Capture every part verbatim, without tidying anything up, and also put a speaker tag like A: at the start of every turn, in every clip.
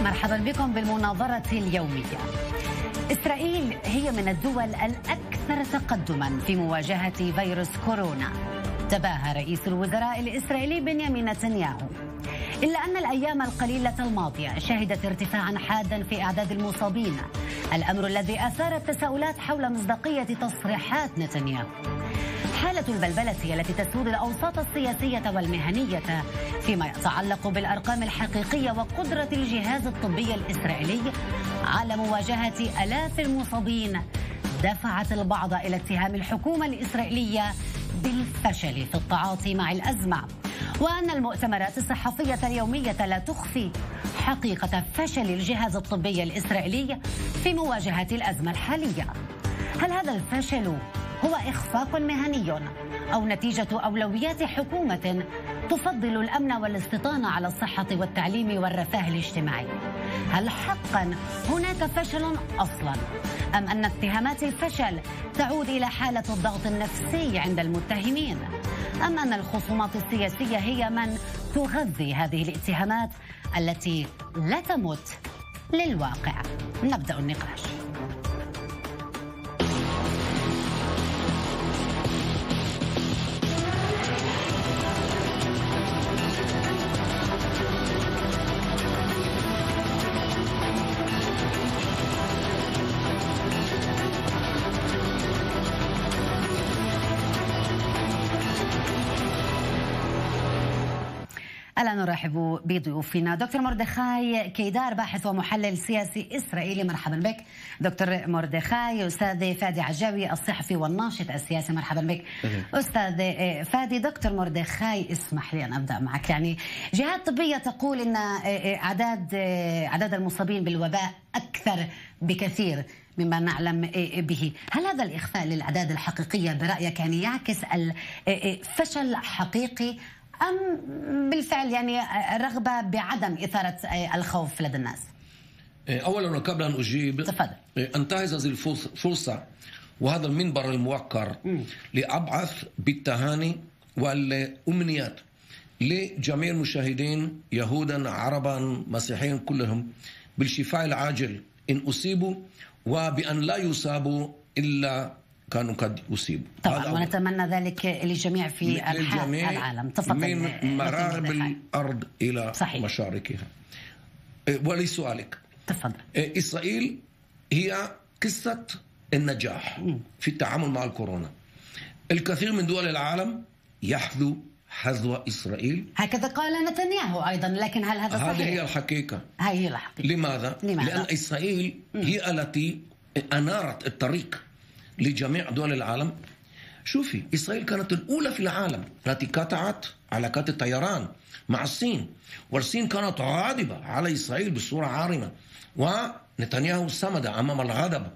A: مرحبا بكم بالمناظرة اليومية. إسرائيل هي من الدول الأكثر تقدما في مواجهة فيروس كورونا، تباهى رئيس الوزراء الإسرائيلي بنيامين نتنياهو. إلا أن الأيام القليلة الماضية شهدت ارتفاعا حادا في أعداد المصابين، الأمر الذي أثار التساؤلات حول مصداقية تصريحات نتنياهو. حالة البلبلة التي تسود الأوساط السياسية والمهنية فيما يتعلق بالأرقام الحقيقية وقدرة الجهاز الطبي الإسرائيلي على مواجهة آلاف المصابين دفعت البعض إلى اتهام الحكومة الإسرائيلية بالفشل في التعاطي مع الأزمة، وأن المؤتمرات الصحفية اليومية لا تخفي حقيقة فشل الجهاز الطبي الإسرائيلي في مواجهة الأزمة الحالية. هل هذا الفشل هو إخفاق مهني أو نتيجة أولويات حكومة تفضل الأمن والاستيطان على الصحة والتعليم والرفاه الاجتماعي؟ هل حقا هناك فشل أصلا، أم أن اتهامات الفشل تعود إلى حالة الضغط النفسي عند المتهمين، أم أن الخصومات السياسية هي من تغذي هذه الاتهامات التي لا تمت للواقع؟ نبدأ النقاش. أهلا، نرحب بضيوفنا دكتور مردخاي كيدار، باحث ومحلل سياسي إسرائيلي. مرحبا بك دكتور مردخاي. أستاذ فادي عجاوي، الصحفي والناشط السياسي. مرحبا بك أستاذ فادي. دكتور مردخاي، اسمح لي أن أبدأ معك. يعني جهات طبية تقول أن أعداد أعداد المصابين بالوباء أكثر بكثير مما نعلم به. هل هذا الإخفاء للأعداد الحقيقية برأيك يعني يعكس الفشل حقيقي، أم بالفعل يعني رغبة بعدم إثارة الخوف لدى الناس؟
B: أولا وقبل أن أجيب
A: تفضل.
B: أنتهز هذه الفرصة وهذا المنبر الموقر لأبعث بالتهاني والأمنيات لجميع المشاهدين، يهودا عربا مسيحيين كلهم، بالشفاء العاجل إن أصيبوا، وبأن لا يصابوا إلا كانوا قد يصيبوا
A: طبعا، ونتمنى ذلك للجميع في أنحاء العالم. تفضل.
B: من مغارب الأرض إلى صحيح. مشارقها. ولسؤالك،
A: تفضل.
B: إسرائيل هي قصة النجاح في التعامل مع الكورونا. الكثير من دول العالم يحذو حذو إسرائيل،
A: هكذا قال نتنياهو أيضا، لكن هل هذا صحيح؟
B: هذه هي الحقيقة.
A: هي الحقيقة.
B: لماذا؟
A: لماذا؟
B: لأن إسرائيل هي التي أنارت الطريق لجميع دول العالم. شوفي، إسرائيل كانت الأولى في العالم التي قطعت علاقات الطيران مع الصين، والصين كانت غاضبة على إسرائيل بصورة عارمة، ونتنياهو صمد أمام الغضب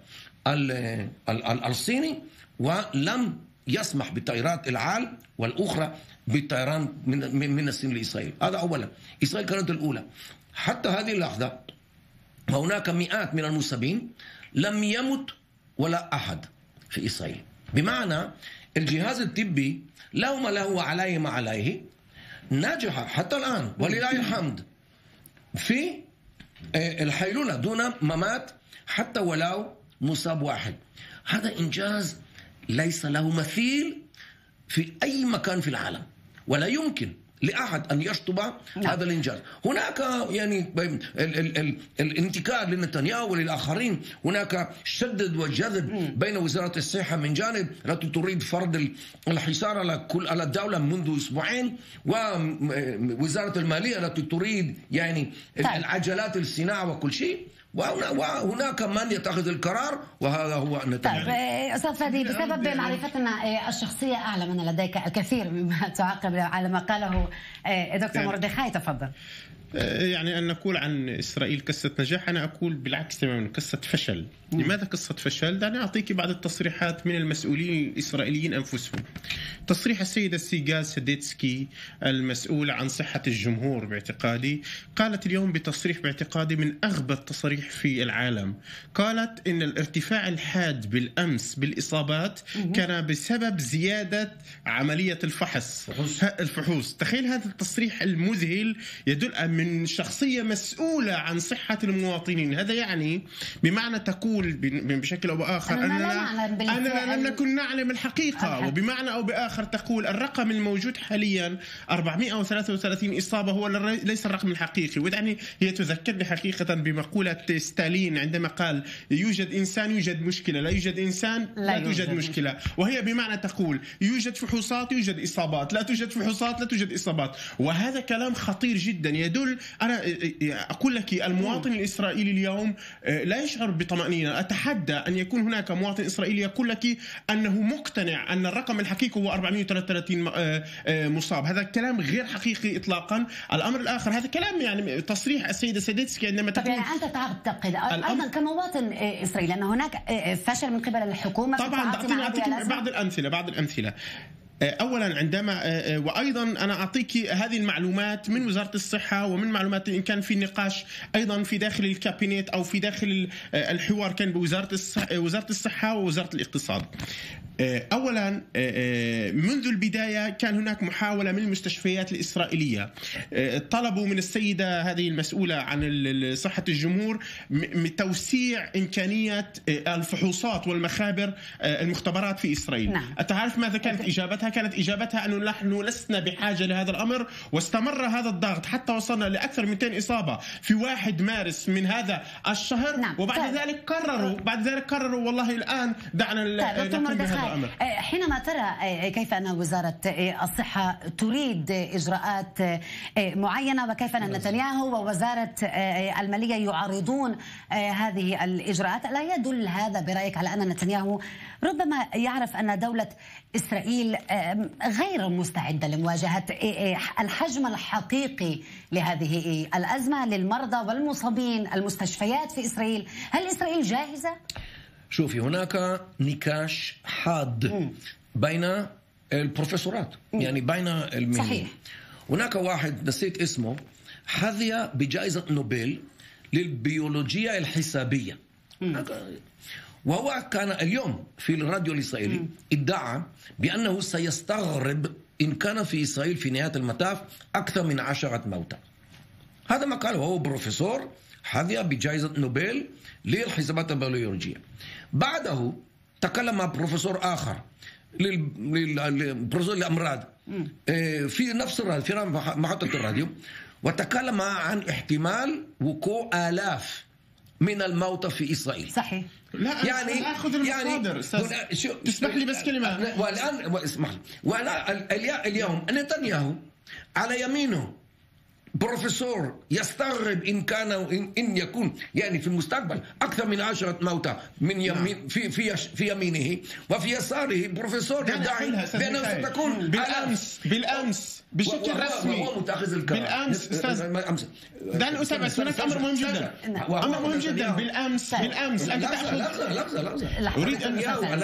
B: الصيني ولم يسمح بالطائرات العال والأخرى بالطيران من من الصين لإسرائيل. هذا أولا. إسرائيل كانت الأولى حتى هذه اللحظة، وهناك مئات من المصابين لم يمت ولا أحد في إسرائيل. بمعنى الجهاز الطبي له ما له وعليه ما عليه، نجح حتى الآن ولله الحمد في الحيلولة دون ممات حتى ولو مصاب واحد. هذا إنجاز ليس له مثيل في أي مكان في العالم، ولا يمكن لأحد أن يشطب هذا الإنجاز. هناك يعني ال ال ال الانتقاد لنتنياهو وللآخرين، هناك شدد وجذب بين وزارة الصحة من جانب التي تريد فرض الحصار على كل على الدولة منذ أسبوعين، ووزارة المالية التي تريد يعني العجلات الصناعة وكل شيء، وهناك من يتخذ القرار، وهذا هو نتنياهو.
A: طيب أستاذ فادي، بسبب معرفتنا الشخصية أعلم أن لديك الكثير مما تعقب على ما قاله دكتور مردخاي. تفضل.
C: يعني أن نقول عن إسرائيل قصة نجاح، أنا أقول بالعكس تماما، قصة فشل. لماذا قصة فشل؟ دعني أعطيك بعض التصريحات من المسؤولين الإسرائيليين أنفسهم. تصريح السيدة سيغال سديتسكي المسؤولة عن صحة الجمهور باعتقادي، قالت اليوم بتصريح باعتقادي من أغبى التصريح في العالم. قالت إن الارتفاع الحاد بالأمس بالإصابات كان بسبب زيادة عملية الفحص الفحوص. تخيل هذا التصريح المذهل يدل من شخصية مسؤولة عن صحة المواطنين. هذا يعني بمعنى تقول بشكل أو بآخر أننا, أننا لم نكن نعلم الحقيقة، وبمعنى أو بآخر تقول الرقم الموجود حاليا أربعمائة وثلاثة وثلاثين إصابة هو ليس الرقم الحقيقي. ويعني هي تذكرني حقيقة بمقولة ستالين عندما قال يوجد إنسان يوجد مشكلة، لا يوجد إنسان لا, لا توجد يوجد مشكلة. وهي بمعنى تقول يوجد فحوصات يوجد إصابات، لا توجد فحوصات لا توجد إصابات. وهذا كلام خطير جدا يدل، أنا أقول لك المواطن الإسرائيلي اليوم لا يشعر بطمأنينة. أتحدى أن يكون هناك مواطن إسرائيلي يقول لك أنه مقتنع أن الرقم الحقيقي هو أربعمائة وثلاثة وثلاثين مصاب. هذا كلام غير حقيقي إطلاقا. الأمر الآخر هذا كلام يعني تصريح السيدة سيديتسكي عندما تقول
A: يعني أنت تعتقد أيضا كمواطن إسرائيلي أن هناك فشل من قبل الحكومة؟
C: طبعا أعطيك بعض الأمثلة بعض الأمثلة أولا عندما وأيضا أنا أعطيك هذه المعلومات من وزارة الصحة ومن معلومات إن كان في نقاش أيضا في داخل الكابينيت أو في داخل الحوار كان بوزارة الصحة وزارة الصحة ووزارة الاقتصاد. أولا منذ البداية كان هناك محاولة من المستشفيات الإسرائيلية، طلبوا من السيدة هذه المسؤولة عن صحة الجمهور توسيع إمكانية الفحوصات والمخابر المختبرات في إسرائيل. نعم. أتعرف ماذا كانت إجابتها؟ كانت إجابتها أنه نحن لسنا بحاجة لهذا الأمر، واستمر هذا الضغط حتى وصلنا لأكثر من مئتين إصابة في واحد مارس من هذا الشهر. نعم. وبعد طيب. ذلك قرروا بعد ذلك قرروا والله الآن دعنا
A: طيب. نقوم بهذا الأمر. حينما ترى كيف أن وزارة الصحة تريد إجراءات معينة وكيف أن نتنياهو ووزارة المالية يعارضون هذه الإجراءات، لا يدل هذا برأيك على أن نتنياهو ربما يعرف أن دولة إسرائيل غير مستعدة لمواجهة الحجم الحقيقي لهذه الأزمة للمرضى والمصابين، المستشفيات في إسرائيل؟ هل إسرائيل جاهزة؟
B: شوفي، هناك نقاش حاد بين البروفيسورات، يعني بين المهنيين. صحيح. هناك واحد نسيت اسمه حظي بجائزة نوبل للبيولوجيا الحسابية، وهو كان اليوم في الراديو الإسرائيلي ادعى بأنه سيستغرب إن كان في إسرائيل في نهاية المطاف أكثر من عشرة موتى. هذا ما قال، وهو بروفيسور حظي بجائزة نوبل للحسابات البيولوجية. بعده تكلم مع بروفيسور آخر للبروفيسور الأمراض في نفس الراديو في محطة الراديو، وتكلم عن احتمال وقوع آلاف من الموتى في إسرائيل.
A: صحيح.
C: لا يعني أخذ المصادر يعني تسمح لي بس كلمة.
B: والآن اسمح لي، وأنا اليوم نتنياهو على يمينه بروفيسور يستغرب إن كان إن يكون يعني في المستقبل أكثر من عشرة موتى من يمين في في في يمينه، وفي يساره بروفيسور يدعي بأنه ستكون
C: بالأمس بالأمس بشكل رسمي.
B: وهو متأخذ الكلام
C: بالأمس أستاذ دعني أسمع، هناك أمر مهم جدا أمر مهم جدا بالأمس بالأمس أنت تأخذ
B: لحظة لحظة لحظة أريد أن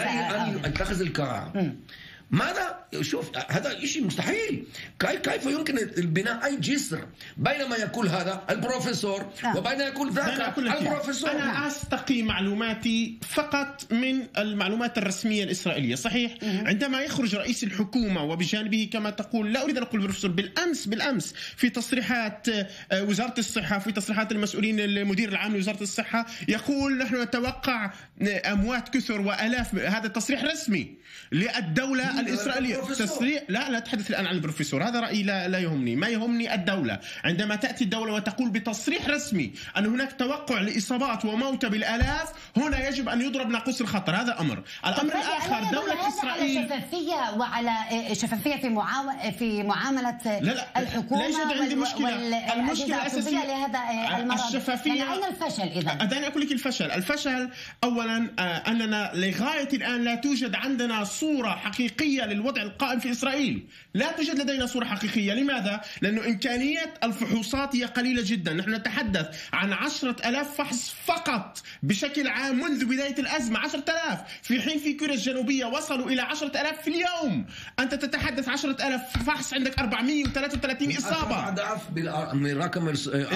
B: أن أتخذ القرار. ماذا؟ شوف، هذا شيء مستحيل. كيف يمكن البناء أي جسر بينما يقول هذا البروفيسور وبين يقول ذاك البروفيسور؟
C: أنا أستقي معلوماتي فقط من المعلومات الرسمية الإسرائيلية. صحيح عندما يخرج رئيس الحكومة وبجانبه كما تقول، لا أريد أن أقول بروفيسور، بالأمس بالأمس في تصريحات وزارة الصحة، في تصريحات المسؤولين المدير العام لوزارة الصحة يقول نحن نتوقع أموات كثر وألاف. هذا تصريح رسمي للدولة الإسرائيلية. تسريع لا لا أتحدث الآن عن البروفيسور، هذا رأيي لا, لا يهمني. ما يهمني الدولة عندما تأتي الدولة وتقول بتصريح رسمي أن هناك توقع لإصابات وموتى بالآلاف، هنا يجب أن يضرب ناقوس الخطر. هذا أمر. الأمر الآخر دولة إسرائيل
A: على شفافية وعلى شفافية في معاو... في معاملة
C: لا لا
A: الحكومة.
C: لا يوجد عندي مشكلة.
A: المشكلة الأساسية لهذا المرض.
C: الشفافية.
A: يعني أين الفشل إذا؟
C: أدعني أقول لك الفشل. الفشل أولا أننا لغاية الآن لا توجد عندنا صورة حقيقية للوضع القائم في إسرائيل. لا توجد لدينا صورة حقيقية. لماذا؟ لأنه إمكانية الفحوصات هي قليلة جدا. نحن نتحدث عن عشرة ألاف فحص فقط بشكل عام منذ بداية الأزمة. عشرة ألاف، في حين في كوريا الجنوبية وصلوا إلى عشرة ألاف في اليوم. أنت تتحدث عشرة ألاف فحص، عندك أربعمائة وثلاثة وثلاثين إصابة.
B: أضعف من رقم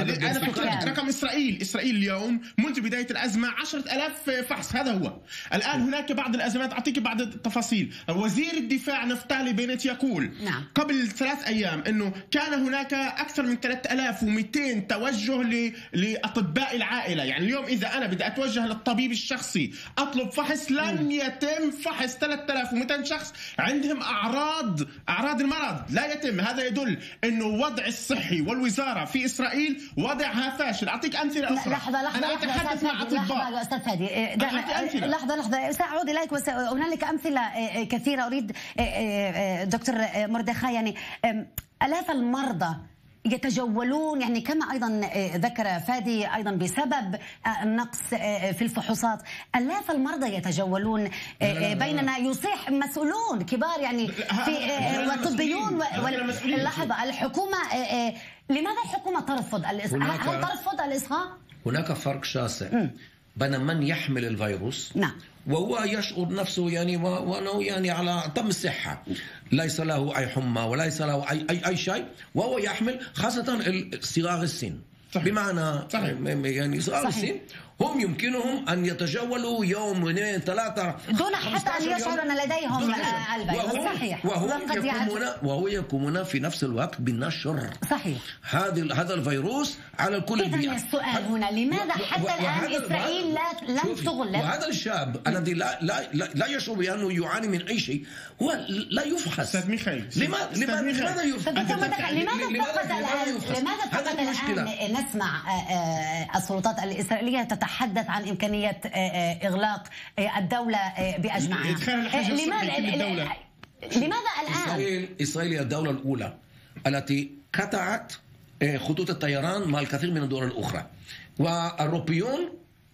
C: رقم إسرائيل. إسرائيل اليوم منذ بداية الأزمة عشرة ألاف فحص. هذا هو. الآن هناك بعض الأزمات، أعطيك بعض التفاصيل. وزير الدفاع نفتالي بنت يقول
A: نعم.
C: قبل ثلاث أيام أنه كان هناك أكثر من ثلاثة آلاف ومئتين توجه ل... لأطباء العائلة. يعني اليوم إذا أنا بدي أتوجه للطبيب الشخصي أطلب فحص لن يتم فحص ثلاثة آلاف ومئتين شخص عندهم أعراض أعراض المرض، لا يتم. هذا يدل أنه وضع الصحي والوزارة في إسرائيل وضعها فاشل. أعطيك أمثلة أخرى.
A: لحظة لحظة
C: أنا أتحدث مع أطباء.
A: لحظة أستاذ فادي، لحظة لحظة سأعود إليك، بس هنالك أمثلة كثيرة. أريد دكتور مردخاي، يعني آلاف المرضى يتجولون، يعني كما أيضا ذكر فادي أيضا بسبب النقص في الفحوصات، آلاف المرضى يتجولون بيننا، يصيح مسؤولون كبار يعني في وطبيون. لحظة، الحكومة لماذا الحكومة ترفض الإصغاء؟ هل ترفض الإصغاء؟
B: هناك فرق شاسع بين من يحمل الفيروس
A: نعم
B: وهو يشعر نفسه يعني وأنه يعني على تم الصحة، ليس له أي حمى وليس له أي أي, أي شيء، وهو يحمل خاصة صغار السن. صحيح. بمعنى صحيح. يعني صغار السن هم يمكنهم أن يتجولوا يوم اثنين ثلاثة
A: دون حتى أن يشعروا أن لديهم الفيروس. صحيح.
B: وهم يقومون وهو يقومون في نفس الوقت بالنشر
A: صحيح
B: هذا هذا الفيروس على الكل.
A: إذن السؤال هنا، لماذا حتى الآن إسرائيل لا لم تغلق؟
B: وهذا الشاب الذي لا لا لا يشعر بأنه يعاني من أي شيء هو لا يفحص.
C: أستاذ ميخائيل،
B: لماذا لماذا لماذا يفحص؟
A: لماذا فقط الآن لماذا فقط الآن نسمع السلطات الإسرائيلية تتحدث عن إمكانية إغلاق الدولة بأجمعها؟ لماذا لماذا الآن؟
B: إسرائيل إسرائيل هي الدولة الأولى التي قطعت خطوط الطيران مع الكثير من الدول الأخرى، والأوروبيون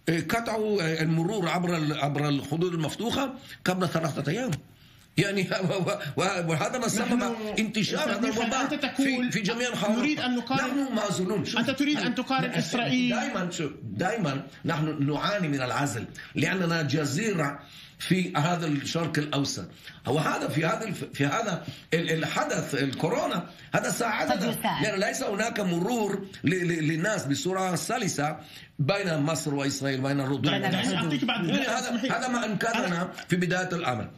B: قطعوا المرور عبر عبر الحدود المفتوحة قبل ثلاثة أيام. يعني وهذا ما سبب انتشار هذا الوباء في في جميع الحارات.
C: نريد أن نقارن.
B: نحن معزولون.
C: أنت تريد أن تقارن إسرائيل.
B: دائما دائما نحن نعاني من العزل لأننا جزيرة في هذا الشرق الأوسط. وهذا في هذا في هذا الحدث الكورونا هذا ساعدنا، لأن ليس هناك مرور للناس بصورة سلسة بين مصر وإسرائيل، بين الردود. هذا هذا ما أنقذنا في بداية الأمر.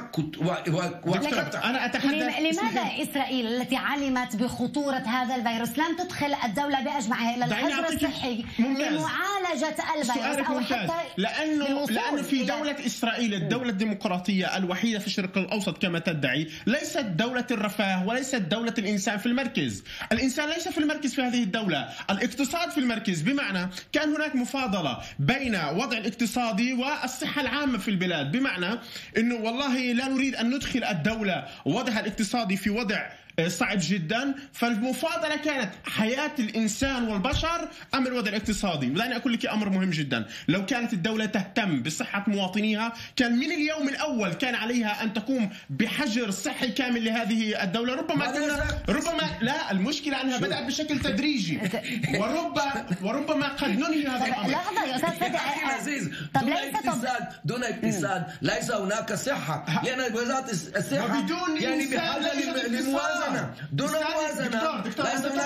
C: أنا أتحدث
A: لماذا إسرائيل التي علمت بخطورة هذا الفيروس لم تدخل الدولة بأجمعها إلى الحجر الصحي لمعالجة الفيروس أو حتى
C: لأنه لأنه في دولة إسرائيل الدولة الديمقراطية الوحيدة في الشرق الأوسط كما تدعي ليست دولة الرفاه وليست دولة الإنسان في المركز. الإنسان ليس في المركز في هذه الدولة، الاقتصاد في المركز. بمعنى كان هناك مفاضلة بين وضع الاقتصادي والصحة العامة في البلاد، بمعنى أنه والله لا نريد أن ندخل الدولة ووضعها الاقتصادي في وضع صعب جدا، فالمفاضلة كانت حياة الإنسان والبشر أم الوضع الاقتصادي. ودعني أقول لك أمر مهم جدا، لو كانت الدولة تهتم بصحة مواطنيها كان من اليوم الأول كان عليها أن تقوم بحجر صحي كامل لهذه الدولة. ربما كنا ربما لا المشكلة أنها بدأت بشكل تدريجي وربما وربما قد ننهي هذا الأمر.
A: لحظة أستاذ
B: عزيز، دون اقتصاد دون اقتصاد ليس هناك صحة، لأن وزارة الصحة يعني بحاجة للموازنة دون موازنة.
A: أليس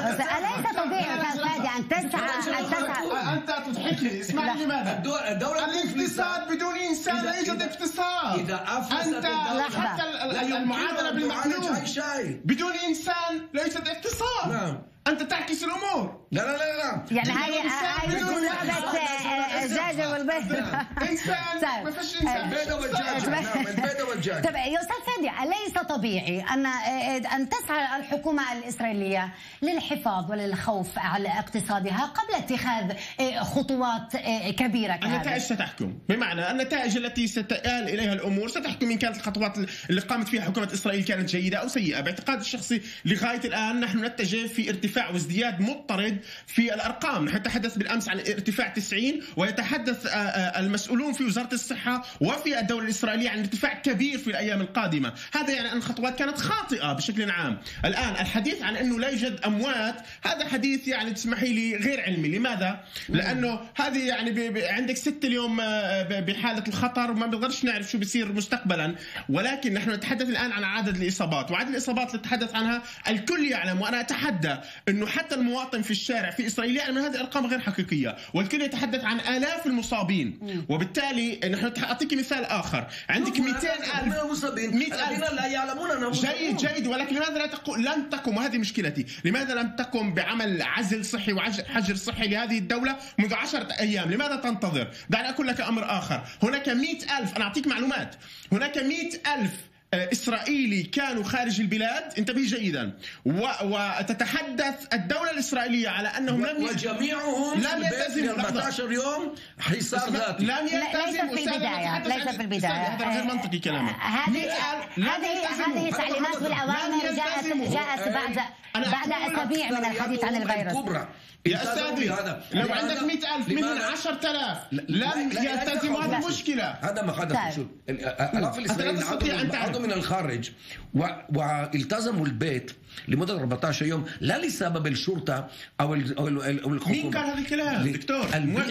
A: طبيعي أستاذ فادي أن تسعى أن تسعى
C: أنت تضحك لي؟ اسمعني لماذا؟
B: الدولة
C: الاقتصاد بدون إنسان لا يوجد اقتصاد.
B: إذا أفلست
C: حتى المعادلة بالمحلول بدون إنسان لا يوجد اقتصاد. نعم. أنت تعكس الأمور.
B: لا لا لا لا.
A: يعني هاي هاي لعبة الدجاجة والبيض.
C: إنسان ما فيش إنسان.
B: البيضة والدجاجة. البيضة والدجاجة.
A: طب يا أستاذ فادي، أليس طبيعي أن أن تسعى الحكومة الإسرائيلية للحفاظ وللخوف على اقتصادها قبل اتخاذ خطوات كبيرة كهذه؟
C: النتائج ستحكم، بمعنى النتائج التي ستآل إليها الأمور ستحكم إن كانت الخطوات اللي قامت فيها حكومة إسرائيل كانت جيدة أو سيئة. باعتقادي الشخصي لغاية الآن نحن نتجه في ارتفاع وازدياد مضطرد في الأرقام. نحن نتحدث بالأمس عن ارتفاع تسعين، ويتحدث المسؤولون في وزارة الصحة وفي الدولة الإسرائيلية عن ارتفاع كبير في الأيام القادمة. هذا يعني أن الخطوات كانت خاطئة بشكل عام. الآن الحديث عن أنه لا يوجد أموات هذا حديث يعني تسمحي لي غير علمي. لماذا؟ لأنه هذه يعني بي بي عندك ست اليوم بحالة الخطر وما بنقدرش نعرف شو بيصير مستقبلا، ولكن نحن نتحدث الآن عن عدد الإصابات، وعدد الإصابات اللي نتحدث عنها الكل يعلم، وأنا أتحدى انه حتى المواطن في الشارع في اسرائيل يعلم ان هذه ارقام غير حقيقيه، والكل يتحدث عن الاف المصابين مصابين. وبالتالي نحن أعطيك مثال آخر، عندك مئتين ألف
B: مصابين الذين لا يعلمون أنهم
C: جيد جيد ولكن لماذا لا تقوم لم تقم، وهذه مشكلتي، لماذا لم تقم بعمل عزل صحي وحجر صحي لهذه الدولة منذ عشرة أيام؟ لماذا تنتظر؟ دعني أقول لك أمر آخر، هناك مئة ألف، أنا أعطيك معلومات، هناك مئة ألف إسرائيلي كانوا خارج البلاد، انتبه جيدا، وتتحدث الدولة الإسرائيلية على أنهم لم
B: وجميعهم
C: لم يلتزموا
B: أربعة عشر يوم حصار ذاتي،
C: لم يلتزموا.
A: ليس في البداية، ليس في البداية،
C: هذا غير منطقي كلامك.
A: هذه هذه هذه تعليمات والأوامر جاءت جاءت بعد بعد أسابيع من الحديث عن الفيروس.
C: يا أستاذي لو عندك مئة ألف منهم عشرة آلاف لم يلتزموا، هذه مشكلة.
B: هذا ما خدم شو الآلاف الإسرائيليين عادوا من الخارج والتزموا البيت لمدة أربعة عشر يوم، لا لسبب الشرطة أو الحكومة.
C: مين قال هذا الكلام دكتور؟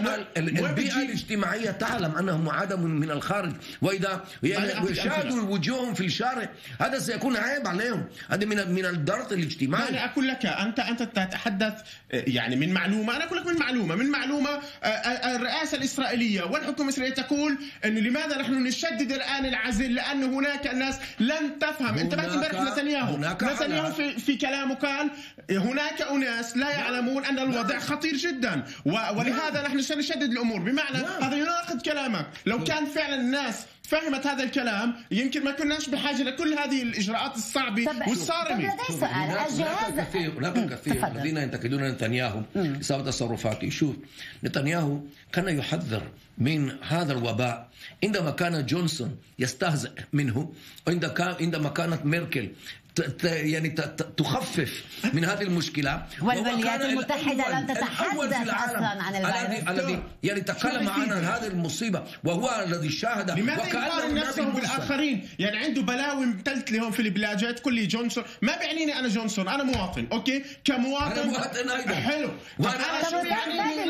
B: البيئة الاجتماعية تعلم أنهم عادوا من الخارج، وإذا شاهدوا وجوههم في الشارع هذا سيكون عيب عليهم، هذا من من الضغط الاجتماعي.
C: أنا أقول لك أنت أنت تتحدث يعني من معلومة، أنا أقول لك من معلومة من معلومة الرئاسة الإسرائيلية والحكومة الإسرائيلية تقول إنه لماذا نحن نشدد الآن العزل، لأن هناك ناس لن تفهم. انتبهت امبارح نتنياهو نتنياهو في في كلامه قال هناك أناس لا يعلمون أن الوضع خطير جدا، ولهذا نحن سنشدد الأمور. بمعنى هذا يناقض كلامك. لو كان فعلا الناس فهمت هذا الكلام يمكن ما كناش بحاجة لكل هذه الإجراءات الصعبة والصارمة.
A: طب سؤال الجهاز
B: كثير هناك كثير الذين ينتقدون نتنياهو بسبب تصرفاته. شوف نتنياهو كان يحذر من هذا الوباء عندما كان جونسون يستهزئ منه، عندما كانت ميركل يعني تخفف من هذه المشكلة،
A: والولايات المتحدة لم تتحدث أصلا عن الفيروس
B: الذي يعني تكلم عن هذه المصيبة وهو الذي شاهد.
C: لماذا يقارن نفسه بالآخرين؟ يعني عنده بلاوي امتلت لهم في البلاجات. كل لي جونسون، ما بيعنيني أنا جونسون، أنا مواطن أوكي كمواطن.
B: أنا مواطن أيضا
C: حلو.
A: وأنا شو يعني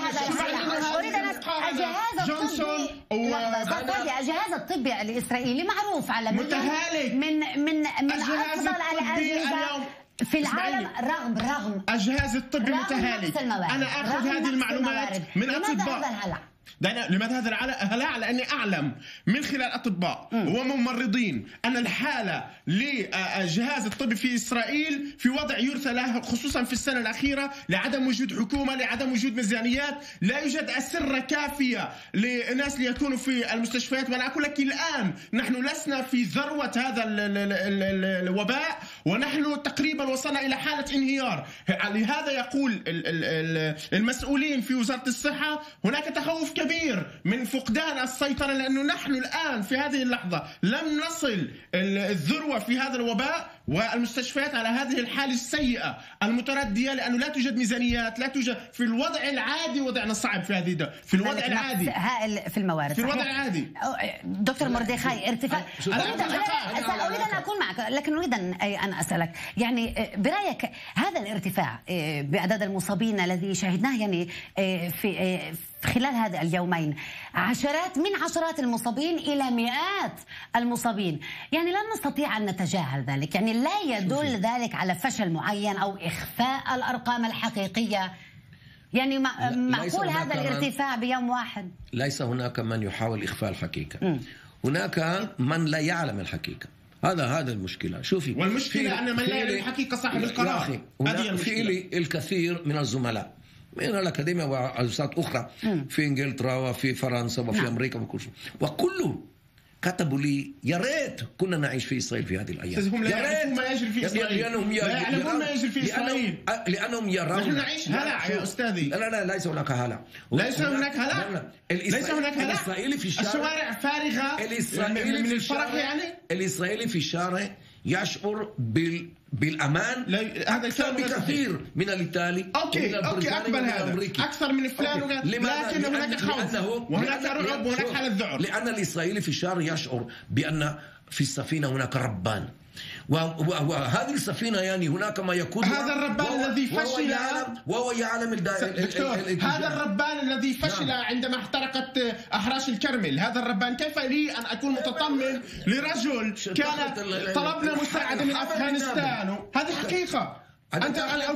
A: أريد أن الجهاز الطبي الجهاز الطبي الإسرائيلي معروف على
C: متهالك
A: من من من أفضل الأجهزة في العالم رغم رغم
C: الجهاز الطبي متهالك. أنا أخذ هذه المعلومات من أطباء. لماذا هذا الهلع؟ لأني أعلم من خلال أطباء وممرضين أن الحالة للجهاز الطبي في إسرائيل في وضع يرثى له، خصوصا في السنة الأخيرة لعدم وجود حكومة، لعدم وجود ميزانيات، لا يوجد أسرة كافية للناس ليكونوا في المستشفيات. وأنا أقول لك الآن نحن لسنا في ذروة هذا الوباء ونحن تقريبا وصلنا إلى حالة انهيار. لهذا يقول المسؤولين في وزارة الصحة هناك تخوف كبير من فقدان السيطرة، لأنه نحن الآن في هذه اللحظة لم نصل الذروة في هذا الوباء، والمستشفيات على هذه الحالة السيئة المتردية، لأنه لا توجد ميزانيات، لا توجد في الوضع العادي. وضعنا صعب في هذه ده. في الوضع العادي
A: هائل في الموارد
C: في الوضع العادي.
A: دكتور مردخاي ارتفاع أريد أن أكون معك، لكن أريد أن أسألك يعني برأيك هذا الارتفاع بأعداد المصابين الذي شاهدناه يعني في خلال هذا اليومين، عشرات من عشرات المصابين إلى مئات المصابين، يعني لا نستطيع أن نتجاهل ذلك، يعني لا يدل ذلك على فشل معين أو إخفاء الأرقام الحقيقية. يعني معقول هذا الارتفاع بيوم واحد؟
B: ليس هناك من يحاول إخفاء الحقيقة، م. هناك من لا يعلم الحقيقة. هذا هذا المشكلة. شوفي
C: والمشكلة أن من لا يعلم الحقيقة صاحب القرار.
B: هذه في الكثير من الزملاء من الأكاديمية وأجهزة أخرى في إنجلترا وفي فرنسا وفي نعم. أمريكا وكل شيء، وكله كتبوا لي يا ريت كنا نعيش في إسرائيل في هذه الأيام.
C: هم لا يعرفون ما يجري في إسرائيل،
B: لأنهم
C: لا يعلمون ما يجري في إسرائيل،
B: لأنهم يرون.
C: نحن نعيش هلع يا أستاذي.
B: لا لا ليس هناك هلع،
C: ليس هناك هلع، ليس هناك هلع.
B: الإسرائيلي في الشارع،
C: الشوارع فارغة
B: الإسرائيلي
C: من الفرح، يعني
B: الإسرائيلي في الشارع يشعر بال بالأمان أكثر بكثير من الإيطالي.
C: أوكي أوكي أقبل هذا أكثر من فلان، لكن هناك خوف وهناك رعب وهناك حالة ذعر،
B: لأن الإسرائيلي في الشارع يشعر بأن في السفينة هناك ربان، وهذه السفينة يعني هناك ما يكون
C: هذا الربان الذي فشل
B: وهو يعلم
C: دكتور هذا الربان الذي فشل نعم. عندما احترقت أحراش الكرمل. هذا الربان كيف لي أن أكون متطمن لرجل كان طلبنا مساعدة من أفغانستان؟ هذه حقيقة. أنت على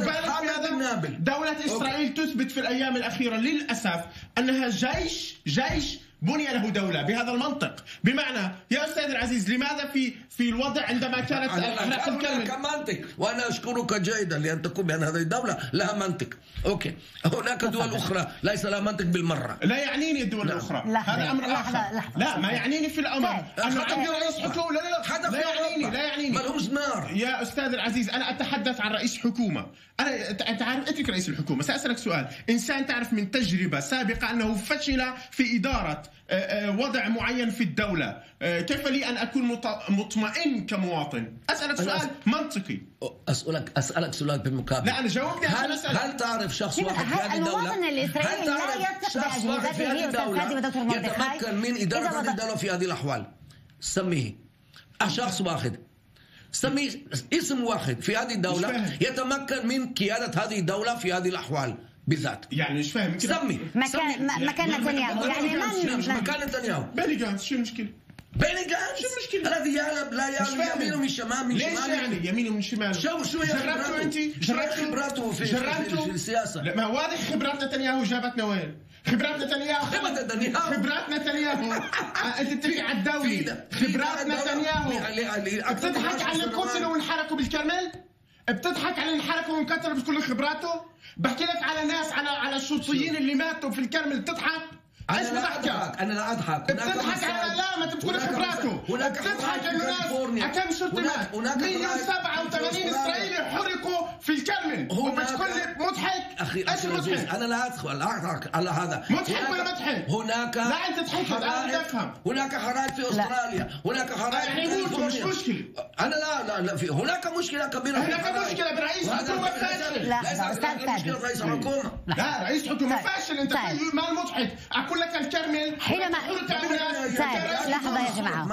C: هذا دولة إسرائيل تثبت في الأيام الأخيرة للأسف أنها جيش جيش بني له دولة بهذا المنطق. بمعنى يا أستاذ العزيز لماذا في في الوضع عندما كانت
B: أنا الكلمة منطق، وأنا أشكرك جيدا لأن تقول بأن هذه الدولة لها منطق. أوكي، هناك دول أخرى ليس لها منطق بالمرة.
C: لا يعنيني الدول الأخرى، هذا أمر آخر. لا ما يعنيني في الأمر أنه عندي رئيس حكومة. لا لا لا يعنيني لا يعنيني
B: ما لهمش نار
C: يا أستاذ العزيز. أنا أتحدث عن رئيس حكومة. أنا أنت عارف اترك رئيس الحكومة. سأسألك سؤال، إنسان تعرف من تجربة سابقة أنه فشل في إدارة وضع معين في الدولة، كيف لي أن أكون مطمئن كمواطن؟ أسألك سؤال منطقي.
B: أسألك أسألك سؤال بالمقابل.
C: لا أنا جاوبني.
B: هل, هل تعرف شخص واحد في هذه الدولة؟ هل تعرف شخص واحد في هذه الدولة يتمكن من إدارة هذه الدولة في هذه الأحوال؟ سميه شخص واحد، سميه اسم واحد في هذه الدولة يتمكن من قيادة هذه الدولة في هذه الأحوال بالذات.
C: يعني مش فاهم.
B: سمي
A: مكان مكان نتنياهو. يعني من
C: مكان نتنياهو؟ بيني جانتس. شو المشكلة؟
B: بيني جانتس؟
C: شو المشكلة؟
B: الذي يعلم لا يعلم يمينه من شمال من شمال.
C: ليش يعني يمينه من شمال؟
B: شو شو
C: جربتوا أنت؟
B: جربتوا خبراته في, في, في السياسة؟
C: لا ما واضح خبرات نتنياهو جابتنا وين؟ خبرات نتنياهو
B: خبرات نتنياهو
C: خبرات نتنياهو أنت تتفق على الدولة. خبرات نتنياهو بتضحك على اللي قتلوا وانحرقوا بالكرمل؟ بتضحك على اللي انحرقوا وانقتلوا بكل خبراته؟ بحكي لك على ناس على على الشرطيين اللي ماتوا في الكرمل بتضحك؟
B: انا لا اضحك انا لا اضحك
C: بتضحك على لا ما تقول خبراته. بتضحك انه ناس كم شرطي مات؟ مئة وسبعة وثمانين اسرائيلي حرقوا في الكرمل وبتقول لي مضحك؟
B: اخي ايش مضحك؟ انا لا ادخل اضحك على هذا.
C: مضحك ولا مضحك؟
B: هناك
C: لا انت تضحك انا افهم.
B: هناك حرائق في استراليا، هناك حرائق
C: يعني موتوا مش مشكله.
B: انا لا لا لا في هناك مشكله كبيره.
C: هناك مشكله برئيس الحكومه فاشل.
A: لا استاذ
B: مشكله رئيس الحكومه.
C: لا رئيس الحكومه فاشل. انت ما المضحك اقول لك الكرمل
A: حينما لحظة يا جماعة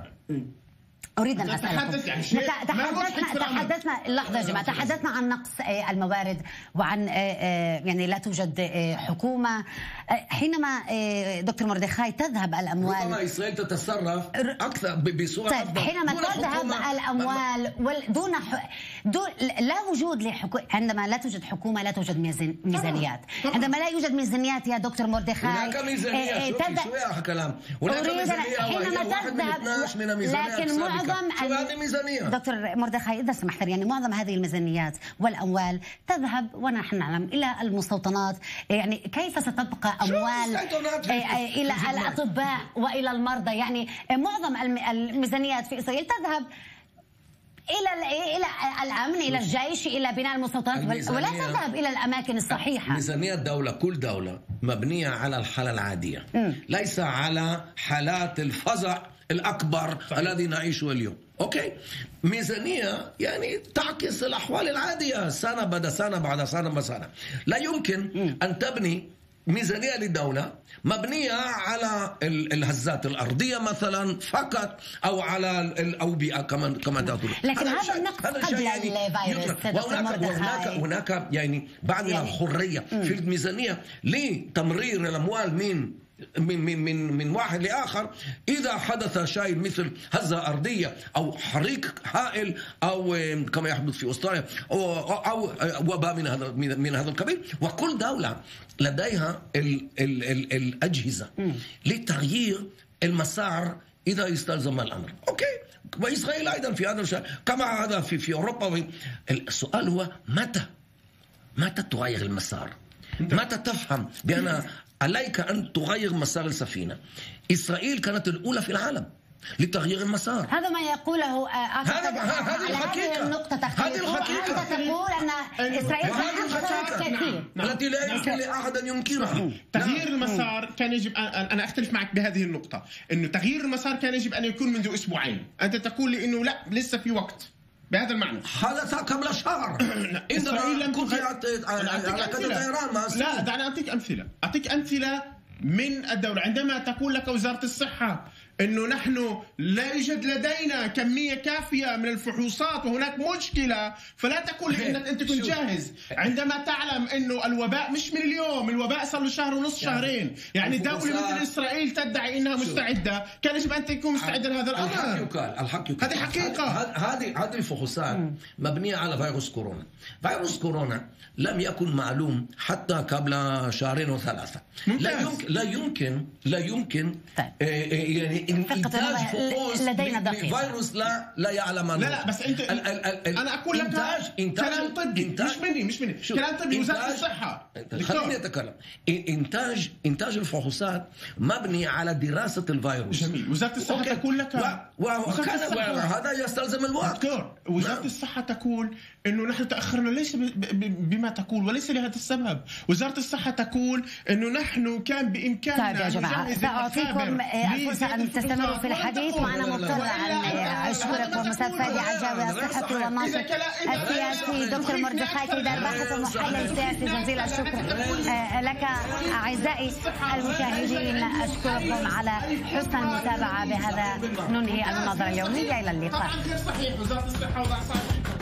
A: أريد أن أسألكم.
C: يعني
A: تحدثنا تحدثنا لحظة يا جماعة تحدثنا عن نقص الموارد وعن يعني لا توجد حكومة. حينما دكتور مردخاي تذهب الأموال
B: ربما إسرائيل تتصرف أكثر بصورة
A: طيب حينما تذهب الأموال دون دون لا وجود لحكومة. عندما لا توجد حكومة لا توجد ميزانيات. عندما لا يوجد ميزانيات يا دكتور مردخاي
B: هناك ميزانية. شوفي شوية كلام. هناك ميزانية
A: حينما تذهب لكن معظم دكتور مردخاي إذا سمحت يعني معظم هذه الميزانيات والأموال تذهب ونحن نعلم إلى المستوطنات. يعني كيف ستبقى أموال إلى الأطباء وإلى المرضى؟ يعني معظم الميزانيات في إسرائيل تذهب إلى إلى الأمن، إلى الجيش، إلى بناء المستوطنات، ولا تذهب إلى الأماكن الصحيحة.
B: ميزانية الدولة كل دولة مبنية على الحالة العادية م. ليس على حالات الفزع الأكبر صحيح. الذي نعيشه اليوم. أوكي، ميزانية يعني تعكس الأحوال العادية سنة بعد سنة بعد سنة بعد سنة. لا يمكن م. أن تبني ميزانية للدولة مبنية على الهزات الأرضية مثلا فقط أو على الأوبئة كمان كما تقول.
A: لكن هذا النقص قبل الفيروس.
B: وهناك وهناك هناك يعني بعض من الحرية في الميزانية لتمرير الأموال من من من من من واحد لآخر إذا حدث شيء مثل هزة أرضية أو حريق هائل أو كما يحدث في أستراليا أو أو وباء من هذا من هذا القبيل. وكل دولة لديها ال ال ال الأجهزة لتغيير المسار إذا استلزم الأمر. أوكي، وإسرائيل أيضا في هذا الشيء كما هذا في في أوروبا. السؤال هو متى متى تغير المسار؟ متى تفهم بأن عليك أن تغير مسار السفينة؟ إسرائيل كانت الأولى في العالم لتغيير المسار.
A: هذا ما يقوله أعتقد
B: هذه الحقيقة.
A: هذه النقطة تختلف.
B: هذه الحقيقة.
A: أنت تقول أن إسرائيل حققت كثير
B: التي لا يمكن لأحد أن ينكرها.
C: تغيير المسار كان يجب أن أنا أختلف معك بهذه النقطة، إنه تغيير المسار كان يجب أن يكون منذ أسبوعين. أنت تقول لي إنه لا لسه في وقت. بهذا المعنى
B: حدث قبل شهر.
C: إسرائيل لم
B: قطعت طيران.
C: لا دعني أعطيك أمثلة أعطيك أمثلة من الدولة. عندما تقول لك وزارة الصحة أنه نحن لا يوجد لدينا كمية كافية من الفحوصات وهناك مشكلة، فلا تقول أنك أنت كنت جاهز عندما تعلم أنه الوباء مش من اليوم، الوباء صار له شهر ونص شهرين. يعني دولة مثل إسرائيل تدعي أنها مستعدة، كان يجب أن تكون مستعدة لهذا الأمر.
B: الحق يقال، الحق يقال.
C: هذه حقيقة.
B: هذه هذه الفحوصات مبنية على فيروس كورونا. فيروس كورونا لم يكن معلوم حتى قبل شهرين وثلاثة. لا يمكن لا يمكن لا يمكن
A: طيب.
B: يعني إنتاج فحوص لفيروس لا لا يعلم عنه.
C: لا لا بس أنت ال ال ال أنا أقول لك
B: إنتاج إنتاج
C: كلام طبي
B: إنتاج
C: مش مني مش مني كلام طبي وزارة الصحة.
B: خليني أتكلم. إنتاج إنتاج الفحوصات مبني على دراسة الفيروس.
C: جميل. وزارة الصحة تقول لك
B: وهذا يستلزم الوقت.
C: دكتور وزارة نعم. الصحة تقول إنه نحن تأخرنا ليس بما تقول وليس لهذا السبب. وزارة الصحة تقول إنه نحن كان بإمكاننا.
A: طيب يا جماعة سأعطيكم الفرصة أن تستمروا في الحديث، وأنا مضطرة أن أشكركم أستاذ فادي عجاوي الصحفي والناطق السياسي، دكتور مردخاي كيدار باحث ومحلل سياسي، جزيل الشكر لك. أعزائي المشاهدين أشكركم على حسن المتابعة. بهذا ننهي المناظرة اليومية، إلى اللقاء.